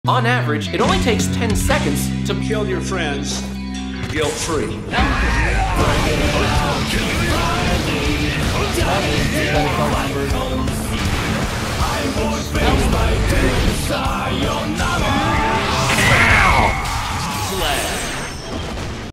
On average, it only takes 10 seconds to kill your friends guilt-free. I won't face my desire.